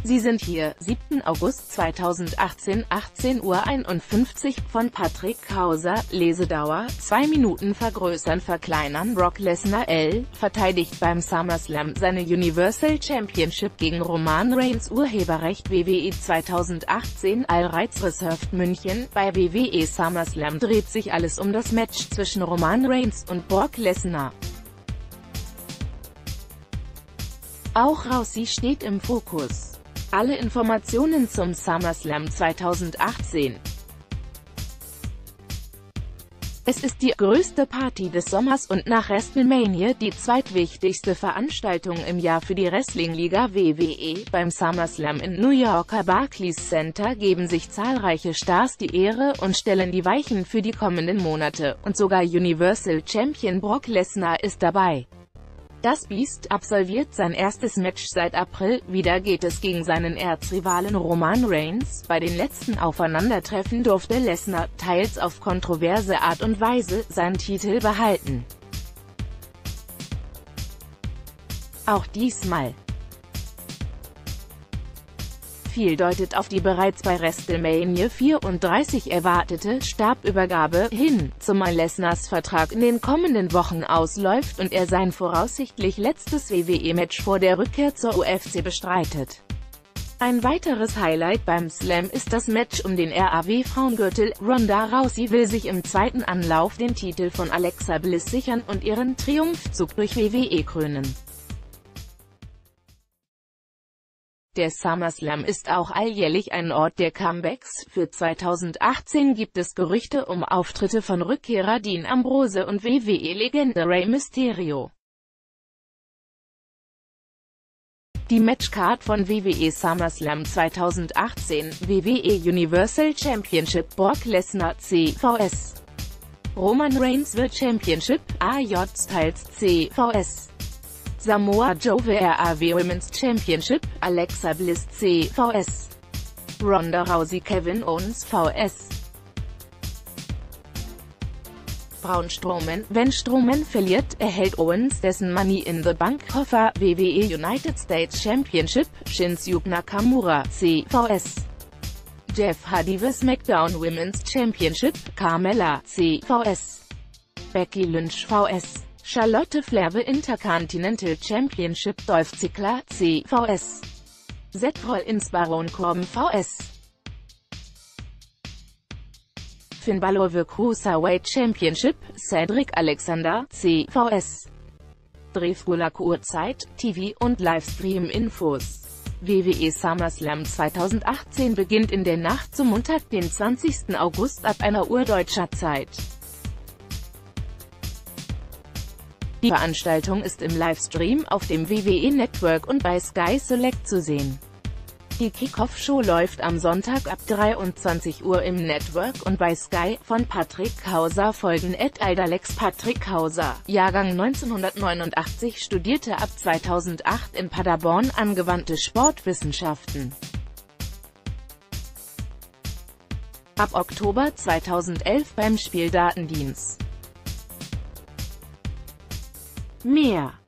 Sie sind hier, 7. August 2018, 18:51 Uhr, von Patrick Hauser, Lesedauer, 2 Minuten vergrößern verkleinern. Brock Lesnar L. verteidigt beim SummerSlam seine Universal Championship gegen Roman Reigns. Urheberrecht WWE 2018. All Rights Reserved München. Bei WWE SummerSlam dreht sich alles um das Match zwischen Roman Reigns und Brock Lesnar. Auch Rousey steht im Fokus. Alle Informationen zum SummerSlam 2018. Es ist die größte Party des Sommers und nach WrestleMania die zweitwichtigste Veranstaltung im Jahr für die Wrestling-Liga WWE. Beim SummerSlam im New Yorker Barclays Center geben sich zahlreiche Stars die Ehre und stellen die Weichen für die kommenden Monate, und sogar Universal Champion Brock Lesnar ist dabei. Das Biest absolviert sein erstes Match seit April, wieder geht es gegen seinen Erzrivalen Roman Reigns. Bei den letzten Aufeinandertreffen durfte Lesnar, teils auf kontroverse Art und Weise, seinen Titel behalten. Auch diesmal. Viel deutet auf die bereits bei WrestleMania 34 erwartete Stabübergabe hin, zumal Lesnars Vertrag in den kommenden Wochen ausläuft und er sein voraussichtlich letztes WWE-Match vor der Rückkehr zur UFC bestreitet. Ein weiteres Highlight beim Slam ist das Match um den RAW-Frauengürtel. Ronda Rousey will sich im zweiten Anlauf den Titel von Alexa Bliss sichern und ihren Triumphzug durch WWE krönen. Der SummerSlam ist auch alljährlich ein Ort der Comebacks. Für 2018 gibt es Gerüchte um Auftritte von Rückkehrer Dean Ambrose und WWE-Legende Rey Mysterio. Die Matchcard von WWE SummerSlam 2018, WWE Universal Championship, Brock Lesnar CVS. Roman Reigns World Championship, AJ Styles CVS. Samoa Joe RAW Women's Championship, Alexa Bliss CVS. Ronda Rousey Kevin Owens VS. Braun Strowman. Wenn Strowman verliert, erhält Owens dessen Money in the Bank Koffer. WWE United States Championship, Shinsuke Nakamura CVS. Jeff Hardy SmackDown Women's Championship, Carmella CVS. Becky Lynch VS. Charlotte Flair Intercontinental Championship, Dolph Ziggler CVS. Seth Rollins Baron Corbin VS. Finn Balor Cruiserweight Championship, Cedric Alexander CVS. Drehfgulak Uhrzeit, TV und Livestream-Infos. WWE SummerSlam 2018 beginnt in der Nacht zum Montag, den 20. August ab 1 Uhr deutscher Zeit. Die Veranstaltung ist im Livestream auf dem WWE Network und bei Sky Select zu sehen. Die Kickoff-Show läuft am Sonntag ab 23 Uhr im Network und bei Sky. Von Patrick Hauser folgen @Aldalex. Patrick Hauser, Jahrgang 1989, studierte ab 2008 in Paderborn angewandte Sportwissenschaften. Ab Oktober 2011 beim Spieldatendienst. Mehr